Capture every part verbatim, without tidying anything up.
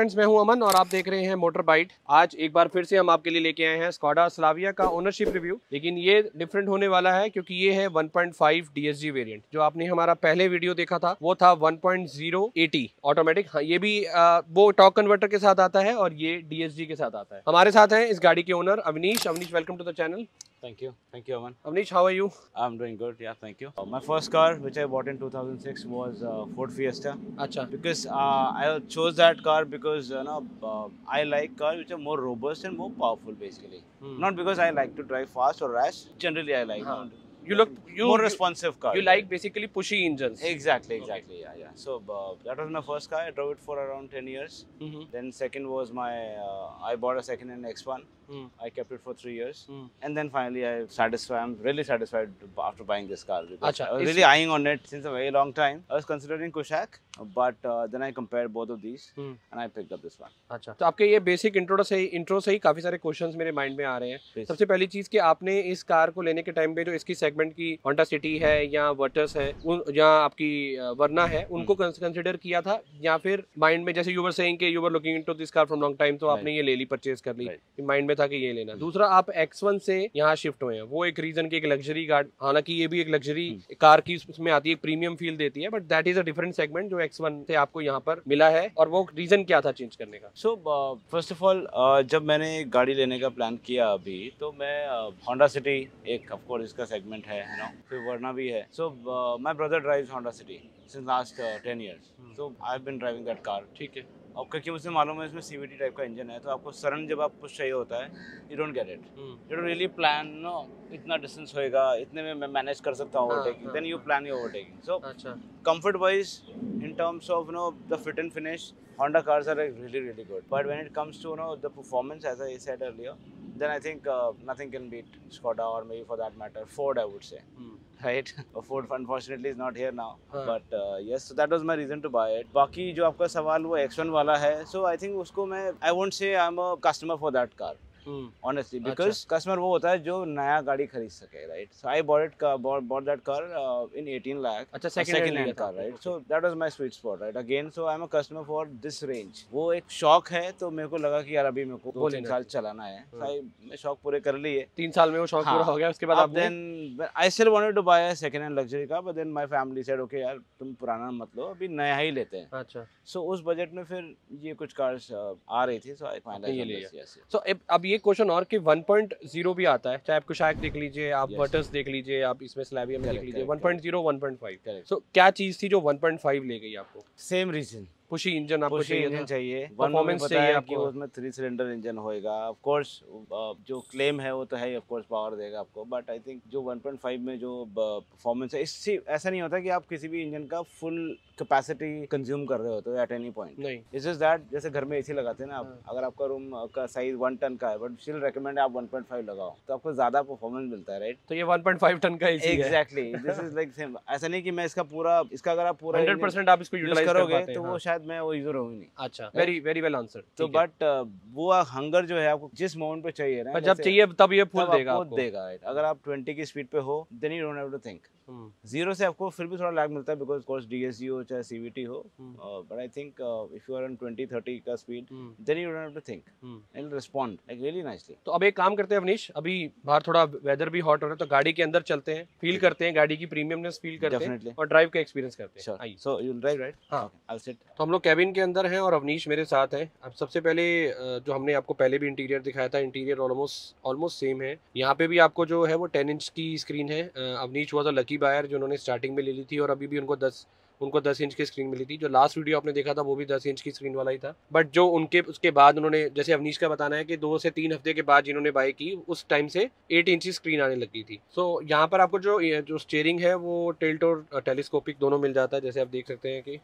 Friends, मैं हूं अमन और आप देख रहे हैं मोटर बाइट। आज एक बार फिर से हम आपके लिए लेके आए हैं स्कोडा स्लाविया का ओनरशिप रिव्यू, लेकिन ये डिफरेंट होने वाला है क्योंकि ये है one point five D S G variant. जो आपने हमारा पहले वीडियो देखा था वो था one point zero A T automatic. हाँ, ये भी आ, वो टॉर्क कन्वर्टर के साथ आता है और ये डी एस जी के साथ आता है। हमारे साथ हैं इस गाड़ी के owner Avneesh. Avneesh, welcome to the channel. Thank you. Thank you, Aman. Avnish, how are you? I'm doing good. Yeah, thank you. Uh, my first car, which I bought in two thousand six, was uh, Ford Fiesta. अच्छा, Because uh, I chose that car because you know uh, I like cars which are more robust and more powerful, basically. Hmm. Not because I like to drive fast or rash. Generally, I like. हाँ. Not, You look you more you, responsive car. You like basically pushy engines. Exactly, exactly. Okay. Yeah, yeah. So uh, that was my first car. I drove it for around ten years. Mm-hmm. Then second was my. Uh, I bought a second-hand X one. Mm. I kept it for three years, Mm. and then finally I satisfied. I'm really satisfied after buying this car because Achha, I was really eyeing on it since a very long time. I was considering Kushaq, but uh, then I compared both of these, mm. and I picked up this one. अच्छा, तो आपके ये basic intro से intro से ही काफी सारे questions मेरे mind में आ रहे हैं। Please. सबसे पहली चीज कि आपने इस कार को लेने के टाइम पे जो इसकी सेगमेंट की होंडा सिटी है या वर्टस है उन या आपकी वर्ना है उनको कंसीडर किया था, या फिर माइंड में जैसे यू वर सेइंग कि you were looking into this car from long time, तो आपने ये ले ली, परचेज कर ली, माइंड में था कि ये लेना। दूसरा, आप एक्स वन से यहाँ शिफ्ट हुए हैं, वो एक रीजन की एक लग्जरी गार्ड, हालांकि ये भी एक लग्जरी कार की उसमें आती है, प्रीमियम फील देती है, but that is a different segment जो एक्स वन से आपको यहाँ पर मिला है। और वो रीजन क्या था चेंज करने का? So फर्स्ट ऑफ ऑल जब मैंने गाड़ी लेने का प्लान किया अभी, तो मैं होंडा सिटी एक ऑफ कोर्स इसका सेगमेंट है, यू नो, फिर वर्ना भी है। So my brother drives Honda City since last ten years, so I have been driving that car. ठीक है। और क्योंकि मुझे मालूम है इसमें सीवीटी टाइप का इंजन है, तो आपको सडन जब आप पुश चाहिए होता है, you don't get it, you don't really plan, no इतना डिस्टेंस होएगा, इतने में मैं मैनेज कर सकता हूँ overtaking, then you plan your overtaking. So अच्छा, comfort wise, in terms of you know the fit and finish, Honda cars are like really really good, but when it comes to you know the performance, as I said earlier, then I think uh, nothing can beat Skoda, or maybe for that matter Ford, I would say. hmm. Right? Ford unfortunately is not here now, हाँ. but uh, yes, so that was my reason to buy it. बाकी जो आपका सवाल वो x one वाला है, so I think उसको मैं I won't say I'm a customer for that car. Honestly, because customer वो होता है जो नया गाड़ी खरीद सके, right? So I bought it, bought, bought that car uh, in eighteen lakh. अच्छा, second hand car, right? So that was my sweet spot, right? Again, so I'm a customer for this range. वो एक शौक है, तो मेरे को लगा कि यार अभी मेरे को दो तीन साल चलाना है, so I मैं शौक पूरे कर लिए। तीन साल में वो शौक पूरा हो गया, उसके बाद आपने then I still wanted to buy a second hand luxury car, but then my family said, okay यार तुम पुराना मत लो, अभी नया ही लेते हैं। अच्छा, so उस बजट में फिर ये कुछ कार्स आ रही थी, so I finally ये लिया। so अब ये क्वेश्चन और कि वन पॉइंट ज़ीरो भी आता है, चाहे आप कुशाक देख लीजिए, आप वर्टस yes. देख लीजिए, आप इसमें स्लाविया में देख लीजिए, one point zero, one point five. So क्या चीज थी जो वन पॉइंट फाइव ले गई आपको? सेम रीजन, पुशी इंजन आपको चाहिए, इंजन चाहिए, परफॉर्मेंस चाहिए आपको, उसमें थ्री सिलेंडर इंजन होएगा। ऑफ कोर्स जो क्लेम है वो तो है, ऑफ कोर्स पावर देगा आपको, बट आई थिंक जो वन पॉइंट फाइव में जो परफॉर्मेंस है, इससे ऐसा नहीं होता कि आप किसी भी इंजन का फुल कैपेसिटी कंज्यूम कर रहे होते हो एट एनी पॉइंट। नहीं, इट्स जस्ट दैट जैसे घर में एसी लगाते हैं ना आप, अगर आपका रूम का साइज वन टन का है, बट स्टिल रेकमेंड आप वन पॉइंट फाइव लगाओ, तो आपको ज्यादा परफॉर्मेंस मिलता है, राइट? तो ये वन पॉइंट फाइव टन का एसी है। Exactly, this is like same. ऐसा नहीं कि मैं इसका पूरा इसका अगर आप पूरा हंड्रेड परसेंट आप इसको यूटिलाइज करोगे तो वो शायद मैं वो यूजर रहूंगी नहीं। अच्छा, वेरी वेरी वेल आंसर। तो बट वो हंगर जो है आपको जिस मोमेंट पे चाहिए ना, जब चाहिए तब ये फुल देगा आपको देगा, राइट? अगर आप ट्वेंटी की स्पीड पे हो, then you don't have to think. Zero से आपको फिर भी थोड़ा लैग मिलता है, बिकॉज कोर्स डीएसजी हो चाहे सीवीटी हो, but I think if you are on twenty thirty का speed, then you don't have to think, it respond like really nicely. तो अब एक काम करते हैं अवनीश, अभी बाहर थोड़ा वेदर भी हॉट हो रहा है, तो गाड़ी के अंदर चलते हैं, फील करते हैं, गाड़ी की प्रीमियमनेस फील करते हैं और ड्राइव का एक्सपीरियंस करते हैं। So you will drive, right? हां, आई विल सिट। तो हम लोग कैबिन के अंदर हैं और अवनीश मेरे साथ है। अब सबसे पहले जो हमने आपको पहले भी इंटीरियर दिखाया था, इंटीरियर ऑलमोस्ट ऑलमोस्ट सेम है। यहाँ पे भी आपको जो है वो टेन इंच की स्क्रीन है। Avneesh was a lucky buyer जो उन्होंने स्टार्टिंग में ले ली थी, और अभी भी उनको दस उनको दस इंच की स्क्रीन मिली थी। जो लास्ट वीडियो आपने देखा था वो भी दस इंच की स्क्रीन वाला ही था, बट जो उनके उसके बाद उन्होंने, जैसे अवनीश का बताना है कि दो से तीन हफ्ते के बाद जिन्होंने बाय की, उस टाइम से एट इंच की स्क्रीन आने लगी थी। सो so, यहाँ पर आपको जो जो स्टीयरिंग है वो टिल्ट और टेलीस्कोपिक दोनों मिल जाता है, जैसे आप देख सकते हैं कि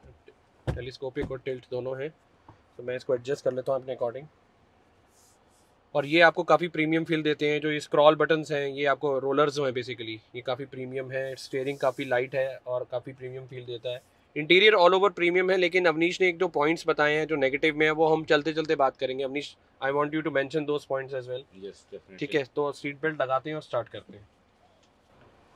टेलीस्कोपिक और टिल्ट दोनों हैं। तो मैं इसको एडजस्ट कर लेता हूँ अपने अकॉर्डिंग, और ये आपको काफ़ी प्रीमियम फील देते हैं। जो ये स्क्रॉल बटन्स हैं, ये आपको रोलर्स जो हैं बेसिकली, ये काफ़ी प्रीमियम है। स्टीयरिंग काफ़ी लाइट है और काफ़ी प्रीमियम फील देता है। इंटीरियर ऑल ओवर प्रीमियम है, लेकिन अवनीश ने एक दो पॉइंट्स बताए हैं जो नेगेटिव में है, वो हम चलते चलते बात करेंगे। Avneesh, I want you to mention those points as well. Yes, definitely. ठीक है, तो सीट बेल्ट लगाते हैं और स्टार्ट करते हैं।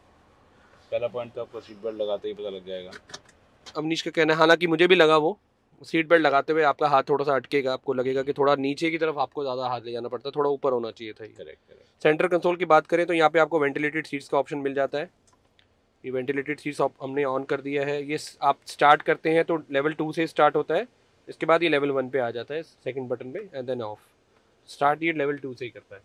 पहला पॉइंट तो आपको सीट बेल्ट लगाते ही पता लग जाएगा। अवनीश का कहना है, हालांकि मुझे भी लगा वो सीट बेल्ट लगाते हुए आपका हाथ थोड़ा सा अटकेगा, आपको लगेगा कि थोड़ा नीचे की तरफ आपको ज़्यादा हाथ ले जाना पड़ता है, थोड़ा ऊपर होना चाहिए था ये। Correct correct. सेंटर कंसोल की बात करें तो यहाँ पे आपको वेंटिलेटेड सीट्स का ऑप्शन मिल जाता है। ये वेंटिलेटेड सीट्स हमने ऑन कर दिया है। ये स- आप स्टार्ट करते हैं तो लेवल टू से स्टार्ट होता है, इसके बाद ये लेवल वन पे आ जाता है सेकंड बटन पे, एंड देन ऑफ। स्टार्ट ये लेवल टू से ही करता है।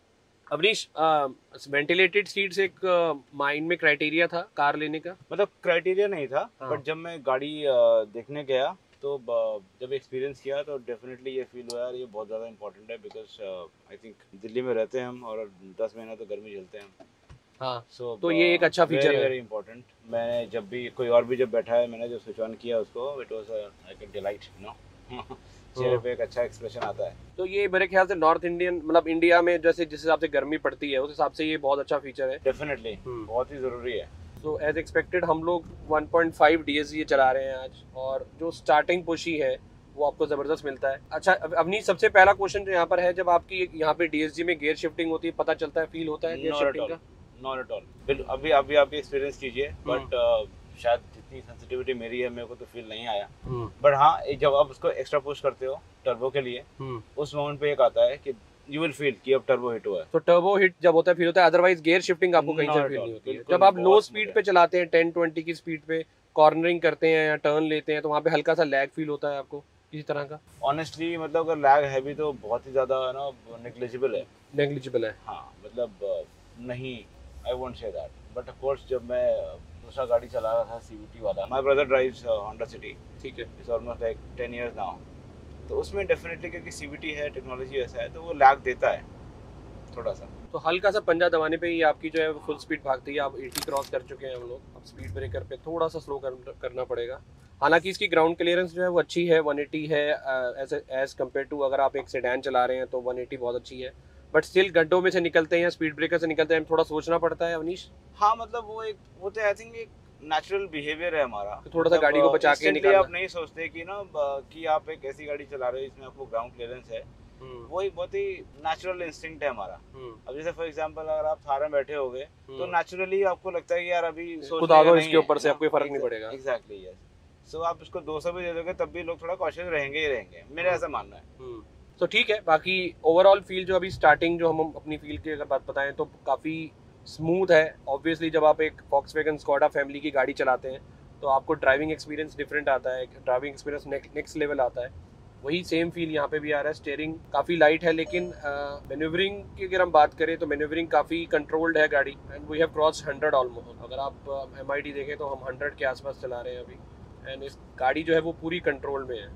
अवनीश, वेंटिलेटेड सीट्स एक माइंड में क्राइटेरिया था कार लेने का? मतलब क्राइटेरिया नहीं था, हाँ। बट जब मैं गाड़ी अ, देखने गया तो ब- जब एक्सपीरियंस किया तो डेफिनेटली ये फील हुआ यार ये बहुत ज़्यादा इंपॉर्टेंट है, बिकॉज आई थिंक दिल्ली में रहते हैं हम और दस महीना तो गर्मी झेलते हैं हम। हाँ, सो तो ये एक अच्छा फीचर वेरी है। Very important. मैंने जब भी कोई और भी जब बैठा है, मैंने जब स्विच ऑन किया उसको, it was like a delight, you know. चेहरे पे एक अच्छा एक्सप्रेशन आता है। तो ये मेरे ख्याल से नॉर्थ इंडियन, मतलब इंडिया में जैसे जिस हिसाब से गर्मी पड़ती है उस हिसाब से ये बहुत अच्छा फीचर है। Definitely hmm. बहुत ही ज़रूरी है। तो एज एक्सपेक्टेड हम लोग वन पॉइंट फाइव डीएसजी चला रहे हैं आज, और जो स्टार्टिंग पुश ही है वो आपको ज़बरदस्त मिलता है। अच्छा अवनी, सबसे पहला क्वेश्शन जो यहाँ पर है, जब आपकी यहाँ पे डीएसजी में गियर शिफ्टिंग होती है, पता चलता है, फील होता है gear Not at shifting all. का? Not at all. बिल- अभी अभी आप एक्सपीरियंस कीजिए, बट शायद जितनी सेंसिटिविटी मेरी है मेरे को तो फील नहीं आया। हम्म बट हाँ, एक जब आप उसको एक्स्ट्रा पुश करते हो टर्बो के लिए, हम्म उस मोमेंट पे एक आता है कि यू विल फील कि अब टर्बो हिट हुआ है। तो टर्बो हिट जब होता है फील होता है, अदरवाइज गियर शिफ्टिंग आपको कहीं Not से at फील all. नहीं होती है। बिल्कुल जब आप नहीं, लो बहुत स्पीड smooth पे चलाते हैं, टेन ट्वेंटी की स्पीड पे कॉर्नरिंग करते हैं या टर्न लेते हैं, तो वहाँ पे हल्का सा लैग फील होता है आपको किसी तरह का? ऑनेस्टली मतलब अगर लैग है भी तो बहुत ही ज़्यादा ना नेग्लिजिबल है। नेग्लिजिबल है। हाँ मतलब अ, नहीं, I won't say that. But of course जब मैं अ, दूसरा गाड़ी चला रहा था सीवीटी वाला, my brother drives Honda City, ठीक है। It's almost like ten years now. तो उसमें डेफिनेटली क्योंकि सीवीटी है, टेक्नोलॉजी ऐसा है, तो वो लैग देता है थोड़ा सा। तो हल्का सा पंजा दबाने पे ही आपकी जो है फुल स्पीड भागती है। आप एटी क्रॉस कर चुके हैं हम लोग, अब स्पीड ब्रेकर पे थोड़ा सा स्लो कर, करना पड़ेगा। हालांकि इसकी ग्राउंड क्लियरेंस जो है वो अच्छी है, वन एटी है एज एज कम्पेयर टू अगर आप एक सेडान चला रहे हैं तो वन एटी बहुत अच्छी है। बट स्टिल गड्ढों में से निकलते हैं, स्पीड ब्रेकर से निकलते हैं, थोड़ा सोचना पड़ता है अवनीश। हाँ मतलब वो एक वो तो आई थिंक एक नेचुरल बिहेवियर है हमारा। तो थोड़ा सा गाड़ी को बचा के Instantly निकालना। आप नहीं सोचते कि ना ब- कि आप एक ऐसी गाड़ी चला रहे हो जिसमें आपको ग्राउंड क्लियरेंस है। हम्म, वो एक बहुत ही नेचुरल इंस्टिंक्ट है हमारा। हम्म, अब जैसे फॉर एग्जांपल अगर आप थार में बैठे होगे तो हम्म। नेचुरली आपको लगता है कि यार अभी सोचने खुद आ का दो नहीं इसके है, ऊपर से, ना? आपको कोई फर्क नहीं पड़ेगा। Exactly yes. सो आप उसको दो सौ भी दे दोगे तब भी लोग थोड़ा कॉशियस रहेंगे ही रहेंगे, मेरा ऐसा मानना है। हम्म, तो ठीक है। बाकी ओवरऑल फील जो अभी स्टार्टिंग जो हम अपनी फील की अगर बात बताएं तो काफ़ी स्मूथ है। ऑब्वियसली जब आप एक वॉक्सवैगन स्कोडा फैमिली की गाड़ी चलाते हैं तो आपको ड्राइविंग एक्सपीरियंस डिफरेंट आता है, ड्राइविंग एक्सपीरियंस नेक्स्ट लेवल आता है। वही सेम फील यहाँ पे भी आ रहा है। स्टीयरिंग काफ़ी लाइट है, लेकिन मैन्यूवरिंग की अगर हम बात करें तो मैन्यूवरिंग काफ़ी कंट्रोल्ड है गाड़ी, and we have cross hundred almost. अगर आप एम आई डी देखें तो हम हंड्रेड के आसपास चला रहे हैं अभी, एंड इस गाड़ी जो है वो पूरी कंट्रोल में है।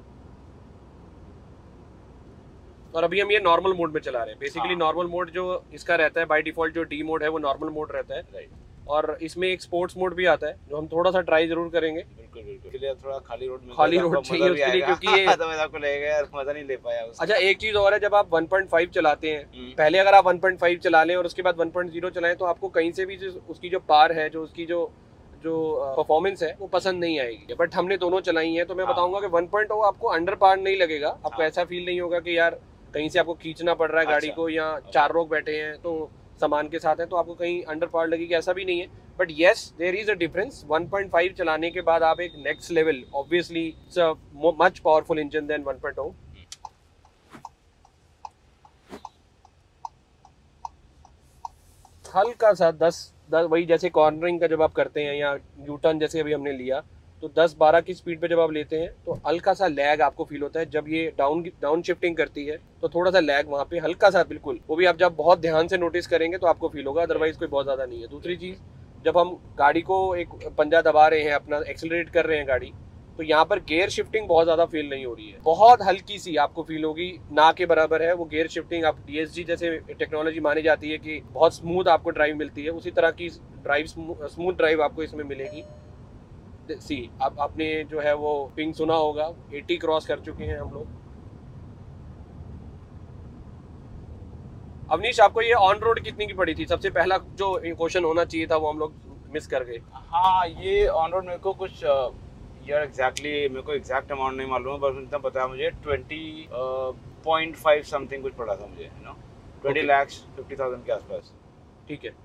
और अभी हम ये नॉर्मल मोड में चला रहे हैं। बेसिकली हाँ। नॉर्मल मोड जो इसका रहता है बाय डिफॉल्ट, जो डी मोड है वो नॉर्मल मोड रहता है, राइट। और इसमें एक स्पोर्ट्स मोड भी आता है जो हम थोड़ा सा ट्राई जरूर करेंगे। बिल्कुल बिल्कुल। इसलिए थोड़ा खाली रोड में खाली रोड चाहिए उसके लिए, क्योंकि ये तो मैं आपको ले गया यार, मजा नहीं ले पाया उसका। अच्छा एक चीज और है, जब आप वन पॉइंट फाइव चलाते हैं, हम्म। पहले अगर आप वन पॉइंट फाइव चला लें और उसके बाद वन पॉइंट ज़ीरो चलाएं तो आपको कहीं से भी जो उसकी जो पार है, जो उसकी जो जो परफॉर्मेंस है वो पसंद नहीं आएगी। बट हमने दोनों चलाई हैं तो मैं हाँ। बताऊंगा कि वन पॉइंट आपको अंडर पार नहीं लगेगा। आपको हाँ। ऐसा फील नहीं होगा कि यार कहीं से आपको खींचना पड़ रहा है गाड़ी अच्छा। को, या चार लोग बैठे हैं तो सामान के साथ है तो आपको कहीं अंडर पार लगेगी, ऐसा भी नहीं है। But yes there is a difference. One point five चलाने के बाद आप एक next level, obviously it's a much powerful engine then one point O. हल्का सा दस दस वही जैसे कॉर्नरिंग का जब आप करते हैं या यू टर्न जैसे अभी हमने लिया, तो दस बारह की स्पीड पे जब आप लेते हैं तो हल्का सा लैग आपको फील होता है। जब ये डाउन डाउन शिफ्टिंग करती है तो थोड़ा सा लैग वहाँ पे हल्का सा, बिल्कुल, वो भी आप जब बहुत ध्यान से नोटिस करेंगे तो आपको फील होगा, अदरवाइज कोई बहुत ज़्यादा नहीं है। दूसरी चीज़, जब हम गाड़ी को एक पंजा दबा रहे हैं, अपना एक्सेलरेट कर रहे हैं गाड़ी, तो यहाँ पर गियर शिफ्टिंग बहुत ज़्यादा फील नहीं हो रही है, बहुत हल्की सी आपको फील होगी, ना के बराबर है वो गियर शिफ्टिंग। आप डीएसजी जैसे टेक्नोलॉजी मानी जाती है कि बहुत स्मूथ आपको ड्राइव मिलती है, उसी तरह की ड्राइव स्मूथ ड्राइव आपको इसमें मिलेगी। सी आप आपने जो है वो पिंग सुना होगा, अस्सी क्रॉस कर चुके हैं हम लोग। अवनीश, आपको ये ऑन रोड कितने की पड़ी थी? सबसे पहला जो क्वेश्चन होना चाहिए था वो हम लोग मिस कर गए। हाँ, ये ऑन रोड मेरे को कुछ यार एग्जैक्टली मेरे को एग्जैक्ट अमाउंट नहीं मालूम है, बस इतना पता है मुझे ट्वेंटी पॉइंट फाइव समथिंग कुछ पड़ा था मुझे, you know twenty Okay. Lakhs fifty thousand के आसपास। ठीक है। हाँ,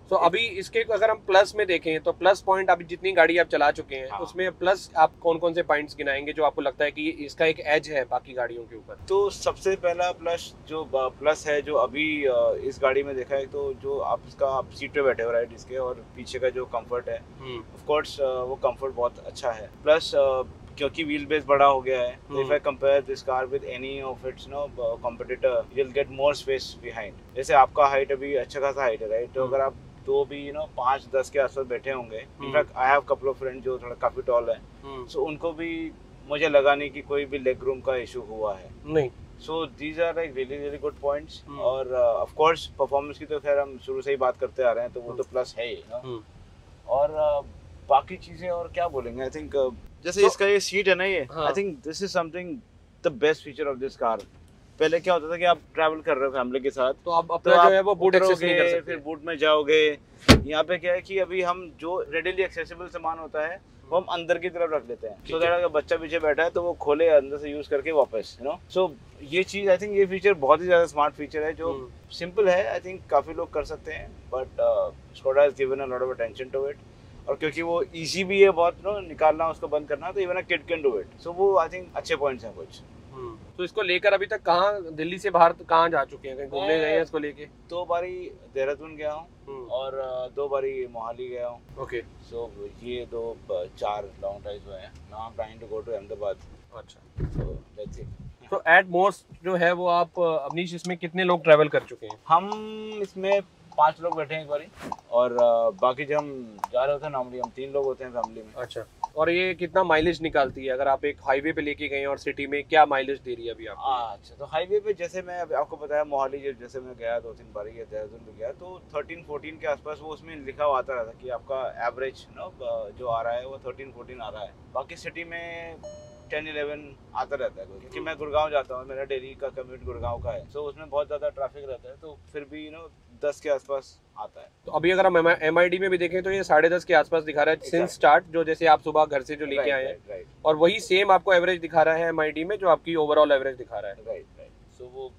तो अभी इसके अगर हम प्लस में देखें तो प्लस पॉइंट अभी जितनी गाड़ी आप चला चुके हैं हाँ। उसमें प्लस आप कौन कौन से पॉइंट्स गिनाएंगे जो आपको लगता है कि इसका एक एज है बाकी गाड़ियों के ऊपर? तो सबसे पहला प्लस जो प्लस है जो अभी इस गाड़ी में देखा है, तो जो आप इसका आप सीट पे बैठे हो राइट इसके, और पीछे का जो कंफर्ट है ऑफ कोर्स वो कंफर्ट बहुत अच्छा है। प्लस क्योंकि व्हील बेस बड़ा हो गया है, तो if I compare this car with any of its no competitor, you will get more space behind. जैसे आपका हाइट अभी अच्छा खासा हाइट है राइट, तो अगर आप तो भी यू नो पाँच दस के आसपास बैठे होंगे, in fact I have couple of friend जो थोड़ा काफी टॉल है, सो उनको भी मुझे लगा नहीं कि कोई भी लेग रूम का इशू हुआ है। नहीं, so these are like really really good points. और ऑफ कोर्स परफॉर्मेंस की तो खैर हम शुरू से ही बात करते आ रहे हैं, तो वो तो प्लस है ही ना। और uh, बाकी चीजें और क्या बोलेंगे, आई थिंक uh, जैसे so, इसका ये सीट है ना, ये I think this is something the best feature of this car. पहले क्या होता था कि आप ट्रैवल कर रहे हो फैमिली के साथ, तो आप अपना जो है वो बूट एक्सेस नहीं कर सकते, फिर बूट में जाओगे। यहाँ पे क्या है कि अभी हम जो रेडिली एक्सेसिबल सामान होता है वो हम अंदर की तरफ रख लेते हैं, सो दैट अगर बच्चा पीछे बैठा है तो वो खोले अंदर से यूज करके वापस, यू नो। सो ये चीज आई थिंक ये फीचर बहुत ही ज्यादा स्मार्ट फीचर है, जो सिंपल है, आई थिंक काफी लोग कर सकते हैं, but Skoda has given a lot of attention to it. और क्योंकि वो इजी भी है बहुत, नो निकालना उसको बंद करना, तो even a kid can do it. So वो आई थिंक अच्छे पॉइंट्स हैं कुछ। तो इसको लेकर अभी तक कहाँ, दिल्ली से बाहर कहाँ जा चुके हैं, कहीं घूमने गए हैं इसको लेके? दो बारी देहरादून गया हूँ और दो बारी मोहाली गया हूँ। ओके, सो ये दो चार लॉन्ग ड्राइव हुए हैं। Now I am trying to go to Ahmedabad. अच्छा, सो लेट्स सी। तो एट मोस्ट जो है वो आप अवनीश इसमें कितने लोग ट्रैवल कर चुके हैं? हम इसमें पांच लोग बैठे हैं एक बारी, और uh, बाकी जब हम जा रहे होते हैं नॉर्मली हम तीन लोग होते हैं फैमिली में। अच्छा, और ये कितना माइलेज निकालती है अगर आप एक हाईवे पे लेके गए और सिटी में, क्या माइलेज दे रही है अभी आपको? अच्छा, तो हाईवे पे जैसे मैं अभी आपको बताया मोहाली जैसे मैं गया दो तीन बारी, देहरादून भी गया, तो थर्टीन फोर्टीन के आसपास वो उसमें लिखा हुआ आता रहता कि आपका एवरेज नो जो आ रहा है वो थर्टीन फोर्टीन आ रहा है। बाकी सिटी में टेन इलेवन आता रहता है, क्योंकि मैं गुड़गांव जाता हूँ, मेरा डेली का कम्यूट गुड़गांव का है, तो उसमें बहुत ज़्यादा ट्रैफिक रहता है, तो फिर भी यू नो दस के आसपास आता है। तो अभी अगर हम एम आई डी में भी देखें तो ये साढ़े दस के आसपास दिखा रहा है सिंस स्टार्ट, जो जैसे आप सुबह घर से जो लेके आए हैं, और वही सेम आपको एवरेज दिखा रहा है एम आई डी में, जो आपकी ओवरऑल एवरेज दिखा रहा है। Right right. सो वो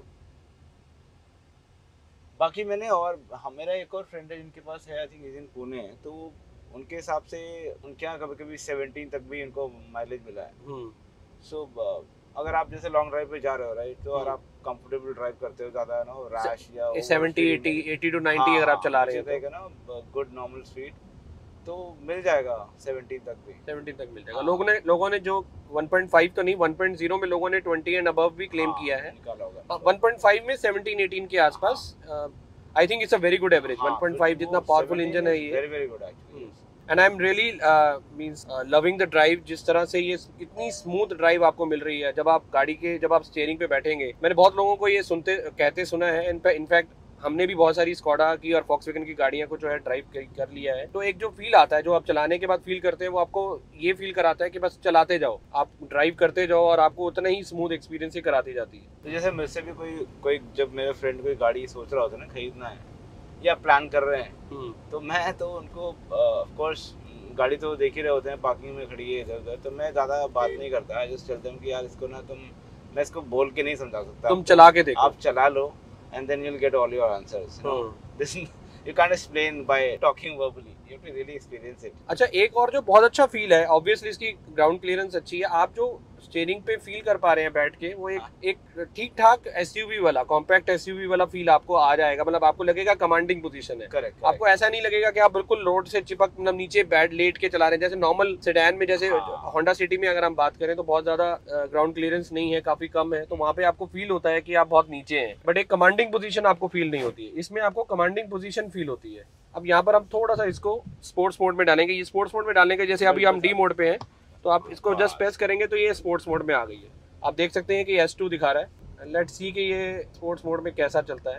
बाकी मैंने, और मेरा एक और फ्रेंड है जिनके पास है, I think is in Pune, तो उनके हिसाब से उनके यहाँ कभी कभी सेवनटीन तक भी इनको माइलेज मिला है। सो so, अगर आप जैसे लॉन्ग ड्राइव पे जा रहे हो राइट, तो अगर आप कंफर्टेबल ड्राइव करते हो, ज्यादा ना रैश या seventy eighty eighty to ninety अगर आप चला रहे हो तो ना गुड नॉर्मल स्पीड, तो मिल जाएगा सेवनटीन तक भी, सेवनटीन तक मिल जाएगा। लोगों ने लोगों ने जो वन पॉइंट फाइव तो नहीं, वन पॉइंट ज़ीरो में लोगों ने ट्वेंटी एंड अबव भी क्लेम किया है, निकाला होगा। वन पॉइंट फाइव में सेवनटीन एटीन के आसपास, I think it's a very good average. One point five जितना पावरफुल इंजन है ये, very very good actually. And I am really means loving the drive, जिस तरह से ये इतनी स्मूथ ड्राइव आपको मिल रही है जब आप गाड़ी के जब आप स्टीयरिंग पे बैठेंगे। मैंने बहुत लोगों को ये सुनते कहते सुना है, इनफैक्ट हमने भी बहुत सारी स्कोडा की और फॉक्सवैगन की गाड़ियां को जो है ड्राइव कर लिया है, तो एक जो फील आता है, जो आप चलाने के बाद फील करते हैं, वो आपको ये फील कराता है कि बस चलाते जाओ, आप ड्राइव करते जाओ और आपको उतना ही स्मूथ एक्सपीरियंस ही कराती जाती है। तो जैसे मुझसे भी कोई कोई जब मेरे फ्रेंड कोई गाड़ी सोच रहा होता है ना खरीदना है या प्लान कर रहे हैं, तो मैं तो उनको ऑफ कोर्स गाड़ी तो देख ही रहे होते हैं, पार्किंग में खड़ी है इधर उधर, तो मैं ज़्यादा बात नहीं करता, आई जस्ट टेल देम कि यार इसको ना तुम, मैं इसको बोल के नहीं समझा सकता, तुम चला के देखो, आप चला लो and then you'll get all your answers, you know? This you can't explain by talking verbally, you have to really experience it. अच्छा, एक और जो बहुत अच्छा फील है, ऑब्वियसली इसकी ग्राउंड क्लियरेंस अच्छी है, आप जो स्टीयरिंग पे फील कर पा रहे हैं बैठ के, वो एक एक ठीक ठाक एसयूवी वाला, कॉम्पैक्ट एसयूवी वाला फील आपको आ जाएगा, मतलब आपको लगेगा कमांडिंग पोजीशन है। करेक्ट। आपको ऐसा नहीं लगेगा कि आप बिल्कुल रोड से चिपक, मतलब नीचे बैठ लेट के चला रहे हैं, जैसे नॉर्मल सेडान में, जैसे होंडा सिटी में अगर हम बात करें तो बहुत ज्यादा ग्राउंड क्लियरेंस नहीं है, काफी कम है, तो वहाँ पे आपको फील होता है कि आप बहुत नीचे हैं, बट एक कमांडिंग पोजीशन आपको फील नहीं होती है। इसमें आपको कमांडिंग पोजीशन फील होती है। अब यहाँ पर हम थोड़ा सा इसको स्पोर्ट्स मोड में डालेंगे। ये स्पोर्ट्स मोड में डालने के, जैसे अभी हम डी मोड पे हैं, तो आप इसको जस्ट प्रेस करेंगे तो ये स्पोर्ट्स मोड में आ गई है। आप देख सकते हैं कि एस टू दिखा रहा है। लेट्स सी कि ये स्पोर्ट्स मोड में कैसा चलता है।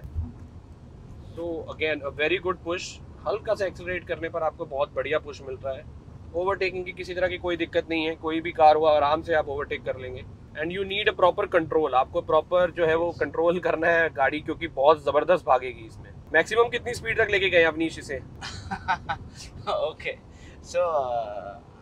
So again a very good push, हल्का सा एक्सेलरेट करने पर आपको बहुत बढ़िया पुश मिल रहा है। ओवरटेकिंग की किसी तरह की कोई दिक्कत नहीं है, कोई भी कार हुआ आराम से आप ओवरटेक कर लेंगे। And you need a proper control, आपको प्रॉपर जो है वो कंट्रोल करना है गाड़ी, क्योंकि बहुत जबरदस्त भागेगी इसमें। मैक्सिमम कितनी स्पीड तक लेके गए अवनीश इसे? Okay, so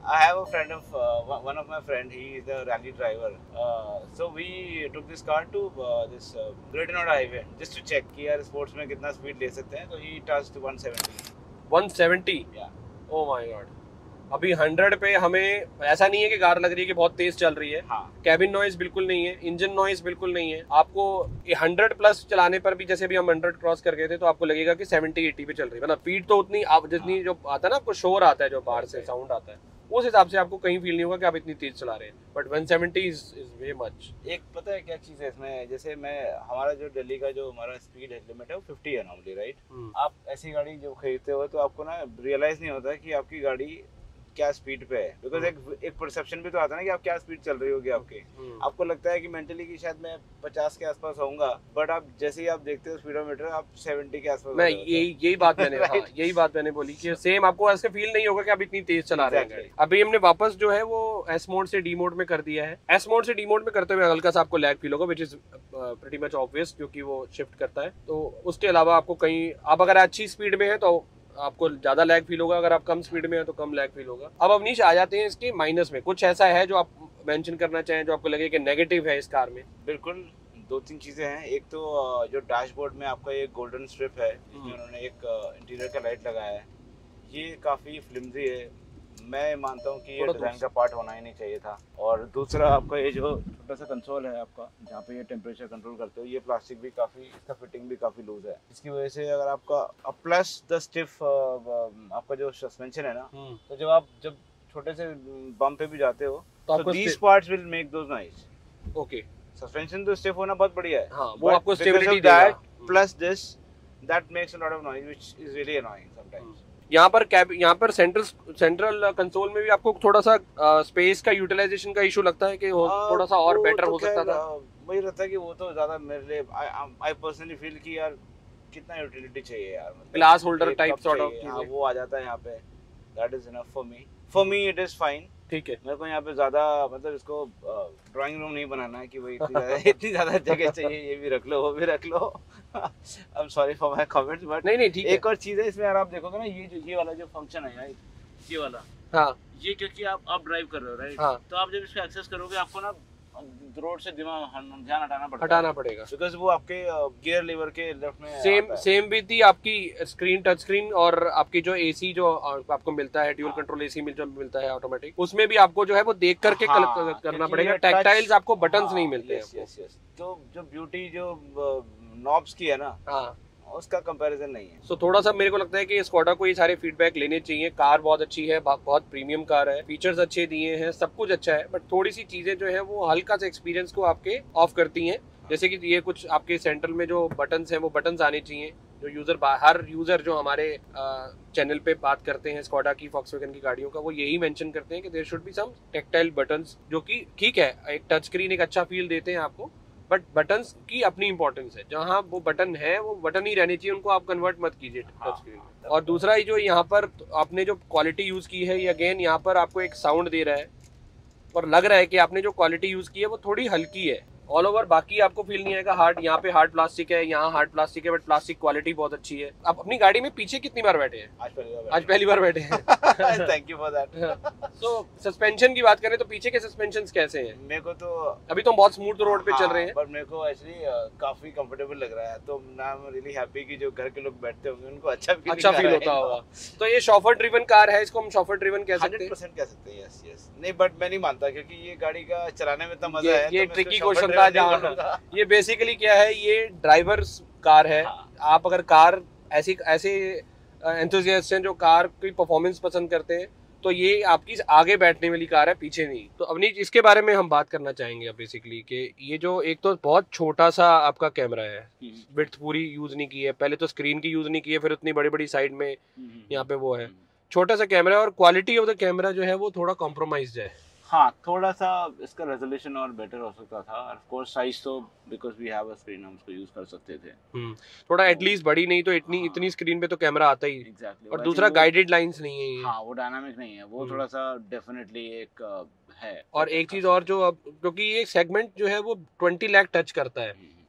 I have a friend of uh, one of my friend. He is a rally driver. Uh, so we took this car to uh, this uh, Greater Noida highway just to check कि यार sports में कितना speed ले सकते हैं. तो he touched one seventy. one seventy. Yeah. Oh my God. अभी hundred पे हमें ऐसा नहीं है कि कार लग रही है कि बहुत तेज चल रही है. हाँ. कैबिन नॉइज बिल्कुल नहीं है, इंजन नॉइज बिल्कुल नहीं है. आपको हंड्रेड प्लस चलाने पर भी, जैसे भी हम हंड्रेड क्रॉस कर गए थे, तो आपको लगेगा कि सेवेंटी एटी पे चल रही है. मतलब स्पीड तो उतनी आप जितनी जो आता है ना, आपको शोर आता है जो बाहर से साउंड आता है, उस हिसाब से आपको कहीं फील नहीं होगा कि आप इतनी तेज चला रहे हैं. But one seventy is is way much. एक पता है क्या चीज़ है इसमें, जैसे मैं हमारा जो दिल्ली का जो हमारा स्पीड लिमिट है वो फिफ्टी है नॉर्मली, राइट. आप ऐसी गाड़ी जो खरीदते हो तो आपको ना रियलाइज नहीं होता कि आपकी गाड़ी क्या स्पीड पे है. बिकॉज एक एक परसेप्शन भी तो आता है ना कि आप क्या स्पीड चल रही होगी आपकी. आपको लगता है कि मेंटली कि शायद मैं पचास के आसपास होऊंगा, बट आप जैसे ही आप देखते हो स्पीडोमीटर आप सेवेंटी के आसपास. मैं यही यही बात मैंने हाँ, यही बात मैंने बोली कि सेम आपको ऐसे फील नहीं होगा कि आप इतनी तेज चला रहे हैं. अभी हमने वापस जो है वो एस मोड से डी मोड में कर दिया है. एस मोड से डी मोड में करते हुए हल्का सा आपको लैग फील होगा, which is pretty much obvious, क्योंकि वो शिफ्ट करता है. तो उसके अलावा आपको कहीं, आप अगर अच्छी स्पीड में है तो आपको ज्यादा लैग फील होगा, अगर आप कम स्पीड में है तो कम लैग फील होगा. अब अवनीश आ जाते हैं इसके माइनस में. कुछ ऐसा है जो आप मेंशन करना चाहें जो आपको लगे कि नेगेटिव है इस कार में? बिल्कुल, दो तीन चीज़ें हैं. एक तो जो डैशबोर्ड में आपका ये गोल्डन स्ट्रिप है, जिसमें उन्होंने एक इंटीरियर का लाइट लगाया है, ये काफ़ी फ्लिमजी है. मैं मानता हूँ कि ये डिज़ाइन का पार्ट होना ही नहीं चाहिए था. और दूसरा आपका ये जो छोटा सा कंसोल है आपका, जहाँ पे ये टेम्परेचर कंट्रोल करते हो, ये प्लास्टिक भी काफ़ी, इसका फिटिंग भी काफ़ी लूज है. इसकी वजह से अगर आपका प्लस द स्टिफ आपका जो सस्पेंशन है ना, तो जब आप जब छोटे से बम पे भी जाते हो तो these parts will make those noise. Okay, suspension तो स्टिफ होना बहुत बढ़िया है. हाँ, वो आपको स्टेबिलिटी देगा. Plus this that makes a lot of noise which is really annoying sometimes. यहाँ पर कैब यहाँ पर सेंट्रल सेंट्रल कंसोल में भी आपको थोड़ा सा स्पेस का यूटिलाइजेशन का इशू लगता है कि थोड़ा सा और बेटर हो सकता था. मुझे लगता है कि वो तो ज्यादा मेरे लिए, आई पर्सनली फील कि यार कितना यूटिलिटी चाहिए यार. Glass holder type sort of चीजें वो आ जाता है यहाँ पे. That is enough for me. For me it is fine. ठीक है. मेरे को यहाँ पे ज्यादा, मतलब इसको ड्राइंग रूम नहीं बनाना है कि भाई इतनी ज्यादा इतनी ज्यादा जगह चाहिए, ये भी रख लो वो भी रख लो. I am sorry for my comments, but नहीं नहीं ठीक है. एक और चीज है इसमें, यार आप देखोगे ना, ये जो ये वाला जो फंक्शन है यार, ये वाला, हाँ, ये क्योंकि आप आप ड्राइव कर रहे हो, राइट. हाँ. तो आप जब इसको एक्सेस करोगे आपको ना रोड से दिमाग ध्यान हटाना पड़ता हटाना पड़ेगा, बिकॉज वो आपके गियर लीवर के लेफ्ट में सेम सेम विद दी आपकी स्क्रीन, टच स्क्रीन, और आपकी जो एसी जो आपको मिलता है, ड्यूल कंट्रोल एसी मिल जो मिलता है ऑटोमेटिक, उसमें भी आपको जो है वो देख करके हाँ, करना पड़ेगा. टैक्टाइल्स आपको बटन्स नहीं मिलते हैं. तो जो ब्यूटी जो नॉब्स की है ना, हाँ, उसका कंपैरिजन नहीं है. सो so, थोड़ा सा मेरे को लगता है कि स्कोडा को ये सारे फीडबैक लेने चाहिए. कार बहुत अच्छी है, बहुत प्रीमियम कार है, फीचर्स अच्छे दिए हैं, सब कुछ अच्छा है, बट थोड़ी सी चीजें जो है वो हल्का सा एक्सपीरियंस को आपके ऑफ करती हैं. जैसे कि ये कुछ आपके सेंट्रल में जो बटन्स हैं वो बटन्स आने चाहिए. जो यूजर, हर यूजर जो हमारे चैनल पे बात करते हैं स्कोडा की, फॉक्सवैगन की गाड़ियों का, वो यही मेंशन करते हैं कि there should be some tactile buttons, जो कि ठीक है, एक टच स्क्रीन एक अच्छा फील देते हैं आपको, बट बटन्स की अपनी इंपॉर्टेंस है. जहाँ वो बटन है वो बटन ही रहने चाहिए, उनको आप कन्वर्ट मत कीजिए टच स्क्रीन में. और दूसरा ही जो यहाँ पर आपने जो क्वालिटी यूज की है, ये अगेन यहाँ पर आपको एक साउंड दे रहा है और लग रहा है कि आपने जो क्वालिटी यूज की है वो थोड़ी हल्की है ऑल ओवर. बाकी आपको फील नहीं आएगा हार्ड. यहाँ पे हार्ड प्लास्टिक है, यहाँ हार्ड प्लास्टिक है, बट प्लास्टिक क्वालिटी बहुत अच्छी है. आप अपनी गाड़ी में पीछे कितनी बार बैठे हैं? आज पहली बार आज पहली बार बैठे हैं. Thank you for that. So suspension की बात करें तो पीछे के सस्पेंशंस कैसे हैं? मेरे को तो अभी तो हम बहुत स्मूथ रोड पे हाँ, चल रहे हैं, पर मेरे को एक्चुअली काफी कंफर्टेबल लग रहा है. तो आई एम रियली हैप्पी कि जो घर के लोग बैठते होंगे उनको अच्छा फील अच्छा फील होता होगा. तो ये शॉफर ड्रिवन कार है, इसको हम शॉफर ड्रिवन कह सकते हैं. हंड्रेड परसेंट कह सकते हैं. Yes yes. नहीं, बट मैं नहीं मानता, क्योंकि ये गाड़ी का चलाने में इतना मजा है. ये ट्रिकी क्वेश्चन था जहाँ ये बेसिकली क्या है, ये ड्राइवर्स कार है. हाँ. आप अगर कार ऐसी ऐसे एंथुसियास्ट हैं जो कार की परफॉर्मेंस पसंद करते हैं, तो ये आपकी आगे बैठने वाली कार है, पीछे नहीं. तो अवनीश, इसके बारे में हम बात करना चाहेंगे अब बेसिकली कि ये जो एक तो बहुत छोटा सा आपका कैमरा है, विड्थ पूरी यूज नहीं की है. पहले तो स्क्रीन की यूज नहीं की है, फिर उतनी बड़ी बड़ी साइड में यहाँ पे वो है, छोटा सा कैमरा, और क्वालिटी ऑफ द कैमरा जो है वो थोड़ा कॉम्प्रोमाइज्ड है. हाँ, थोड़ा सा इसका रेजोल्यूशन और बेटर हो सकता था. ऑफ कोर्स साइज तो because we have a screen हम उसको यूज कर सकते थे. हम्म थोड़ा एटलीस्ट बड़ी, नहीं तो इतनी हाँ. इतनी स्क्रीन पे तो कैमरा आता ही. एग्जैक्टली. और दूसरा गाइडेड लाइंस नहीं है ये. हाँ, वो डायनामिक नहीं है, वो थोड़ा सा डेफिनेटली एक है. और एक चीज और जो अब, क्योंकि ये सेगमेंट जो है वो ट्वेंटी लाख टच करता है,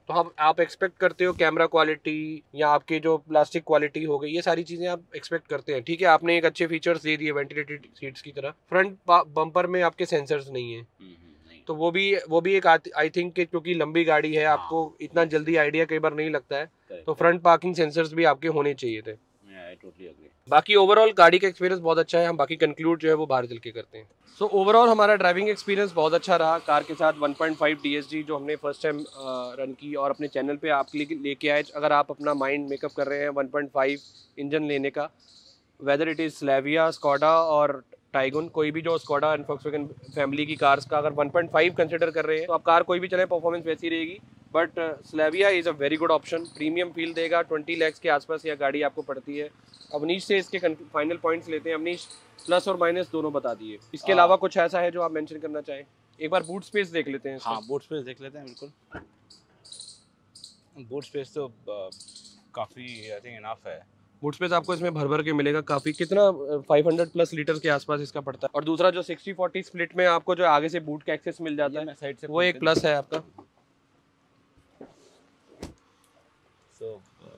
तो आप आप एक्सपेक्ट करते हो कैमरा क्वालिटी या आपके जो प्लास्टिक क्वालिटी हो गई, ये सारी चीजें आप एक्सपेक्ट करते हैं। ठीक है, आपने एक अच्छे फीचर्स दे दिए वेंटिलेटेड सीट्स की तरह। फ्रंट बम्पर में आपके सेंसर्स नहीं है, तो वो भी वो भी एक आई थिंक कि क्योंकि लंबी गाड़ी है, आपको इतना जल्दी आइडिया कई बार नहीं लगता है, तो फ्रंट पार्किंग सेंसर्स भी आपके होने चाहिए थे। बाकी ओवरऑल गाड़ी का एक्सपीरियंस बहुत अच्छा है। हम बाकी कंक्लूड जो है वो बाहर चल के करते हैं। सो ओवरऑल हमारा ड्राइविंग एक्सपीरियंस बहुत अच्छा रहा कार के साथ। One point five D S G जो हमने फर्स्ट टाइम रन की और अपने चैनल पे आपके लिए लेके आए। अगर आप अपना माइंड मेकअप कर रहे हैं वन पॉइंट फाइव इंजन लेने का, whether it is Slavia, Skoda और टाइगुन, कोई भी जो स्कॉडा एंड फॉक्सवैगन फैमिली की कार्स का अगर वन पॉइंट फाइव कंसिडर कर रहे हैं तो आप कार कोई भी चले परफॉर्मेंस वैसी रहेगी। But Slavia is a very good option, premium feel देगा। ट्वेंटी लैक्स के आसपास यह गाड़ी आपको पड़ती है। अवनीश से इसके फाइनल पॉइंट्स लेते हैं। अवनीश प्लस और माइनस दोनों बता दिए, इसके अलावा कुछ ऐसा है जो आप मेंशन करना चाहें? एक बार बूट स्पेस देख लेते हैं। हाँ, बूट स्पेस देख लेते हैं। बिल्कुल, बूट स्पेस तो काफ़ी आई थिंक इनफ है। बूट स्पेस आपको इसमें भर भर के मिलेगा काफ़ी। कितना फाइव हंड्रेड प्लस लीटर के आसपास इसका पड़ता है। और दूसरा जो सिक्सटी फोर्टी स्प्लिट में आपको जो आगे से बूट का एक्सेस मिल जाता है, साइड से, वो एक प्लस है आपका। सो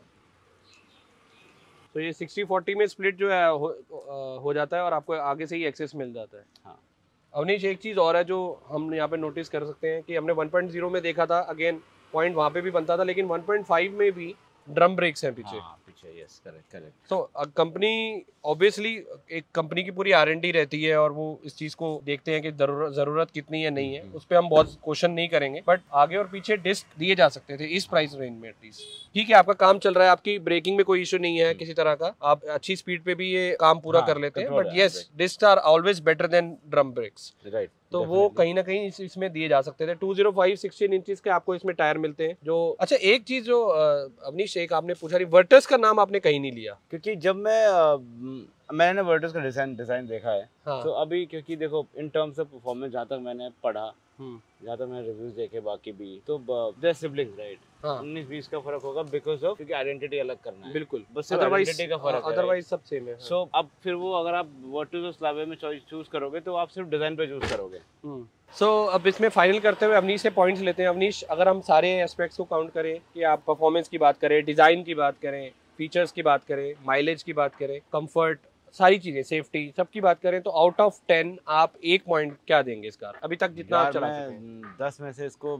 तो ये सिक्सटी फोर्टी में स्प्लिट जो है हो, हो जाता है और आपको आगे से ही एक्सेस मिल जाता है। हाँ। अवनीश, एक चीज़ और है जो हम यहाँ पे नोटिस कर सकते हैं कि हमने वन पॉइंट ज़ीरो में देखा था, अगेन पॉइंट वहाँ पे भी बनता था, लेकिन वन पॉइंट फाइव में भी ड्रम ब्रेक्स हैं पीछे। हाँ, पीछे, यस, करेक्ट करेक्ट। तो कंपनी ऑब्वियसली एक कंपनी की पूरी आर एन डी रहती है और वो इस चीज़ को देखते हैं कि जरूरत जरूरत कितनी है नहीं है, उस पर हम बहुत क्वेश्चन नहीं करेंगे। बट आगे और पीछे डिस्क दिए जा सकते थे इस प्राइस रेंज में एटलीस्ट। ठीक है, आपका काम चल रहा है, आपकी ब्रेकिंग में कोई इशू नहीं है किसी तरह का, आप अच्छी स्पीड पे भी ये काम पूरा हाँ, कर लेते हैं। control बट है, yes, disc are always better than drum brakes. Right. तो वो कहीं ना कहीं इस, इसमें दिए जा सकते थे। Two zero five sixteen inches के आपको इसमें टायर मिलते हैं जो। अच्छा, एक चीज जो अवनीश, एक आपने पूछा नहीं, वर्टस का नाम आपने कहीं नहीं लिया। क्योंकि जब मैं अ, मैंने वर्टस का डिजाइन डिजाइन देखा है। हाँ। तो अभी क्योंकि देखो इन टर्म्स ऑफ परफॉर्मेंस जहाँ तक मैंने पढ़ा, जहाँ तक मैंने रिव्यूज देखे बाकी भी, तो दे सिबलिंग्स राइट। हाँ। उन्नीस बीस का फर्क होगा बिकॉज ऑफ क्योंकि आइडेंटिटी अलग करना है। बिल्कुल, बस आइडेंटिटी का फर्क है, अदरवाइज सब सेम है। सो अब फिर वो अगर आप वर्टस और स्लाविया में चॉइस चूज करोगे तो आप सिर्फ डिजाइन पे चूज करोगे। सो so, अब इसमें फाइनल करते हुए अवनीश से पॉइंट्स लेते हैं। अवनीश, अगर हम सारे एस्पेक्ट्स को काउंट करें कि आप परफॉर्मेंस की बात करें, डिजाइन की बात करें, फीचर्स की बात करें, माइलेज की बात करें, कंफर्ट, सारी चीजें, सेफ्टी, सबकी बात करें, तो आउट ऑफ टेन आप एक पॉइंट क्या देंगे इस कार अभी तक जितना आप चला चुके हैं? दस में से इसको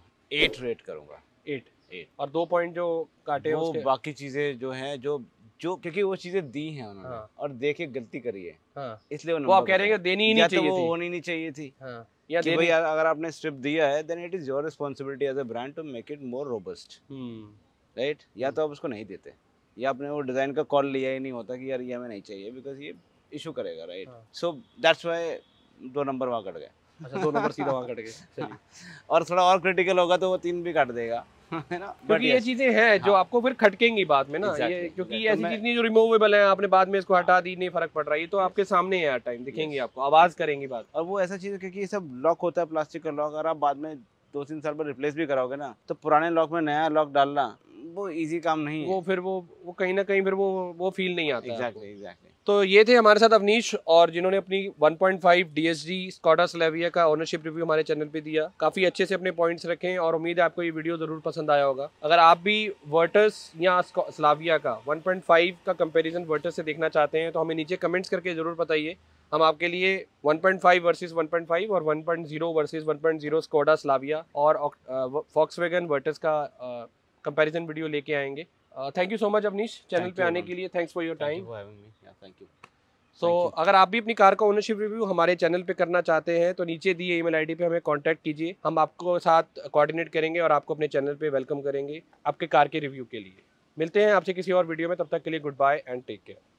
एट रेट करूंगा। एट एट और दो पॉइंट जो काटे वो बाकी चीजें जो हैं जो जो क्योंकि वो चीजें दी हैं उन्होंने। हाँ। और देखे गलती करी है। हाँ। इसलिए वो आप कह रहे हैं देनी ही नहीं चाहिए थी, वो होनी नहीं चाहिए थी। हाँ। या कि भाई अगर आपने स्ट्रिप दिया है then it is your responsibility as a brand to make it more robust, right. या तो आप उसको नहीं देते, या आपने वो डिजाइन का कॉल लिया ही नहीं होता कि यार ये हमें नहीं चाहिए बिकॉज ये इशू करेगा, राइट। सो दैट्स व्हाई दो नंबर वहाँ कट गए। अच्छा, दो नंबर सीधा वहाँ कट गए। चलिए। और थोड़ा और क्रिटिकल होगा तो वो तीन भी काट देगा, है ना। क्योंकि ये चीजें हैं जो आपको फिर खटकेंगी बाद में ना, ये क्योंकि ऐसी चीज नहीं जो रिमूवेबल है, आपने बाद में इसको हटा दी, नहीं फर्क पड़ रहा है, तो आपके सामने है, टाइम दिखेंगी आपको, आवाज करेंगी बात। और वो ऐसा चीज है क्योंकि ये सब लॉक होता है, प्लास्टिक का लॉक, अगर आप बाद में दो तीन साल बाद रिप्लेस भी कराओगे ना तो पुराने लॉक में नया लॉक डालना वो इजी काम नहीं है। वो फिर वो वो कहीं ना कहीं फिर वो वो फील नहीं आता। Exactly exactly. तो ये थे हमारे साथ अवनीश, और जिन्होंने अपनी one point five D S G Skoda Slavia का ओनरशिप रिव्यू हमारे चैनल पे दिया। काफी अच्छे से अपने पॉइंट्स रखे और उम्मीद है आपको ये वीडियो जरूर पसंद आया होगा। अगर आप भी वर्टस या स्लाविया का वन पॉइंट फाइव का कंपैरिजन वर्टस से देखना चाहते हैं तो हमें नीचे कमेंट्स करके जरूर बताइए। हम आपके लिए one point five versus one point five और one point zero versus one point zero Skoda Slavia और फॉक्सवैगन वर्टस का कंपैरिजन वीडियो लेके आएंगे। Thank you so much Avneesh channel पे आने के लिए। Thanks for your time. Thank you. So so, अगर आप भी अपनी कार का ओनरशिप रिव्यू हमारे चैनल पे करना चाहते हैं तो नीचे दिए ईमेल आईडी पे हमें कांटेक्ट कीजिए। हम आपको साथ कोऑर्डिनेट करेंगे और आपको अपने चैनल पे वेलकम करेंगे आपके कार के रिव्यू के लिए। मिलते हैं आपसे किसी और वीडियो में, तब तक के लिए good bye and take care.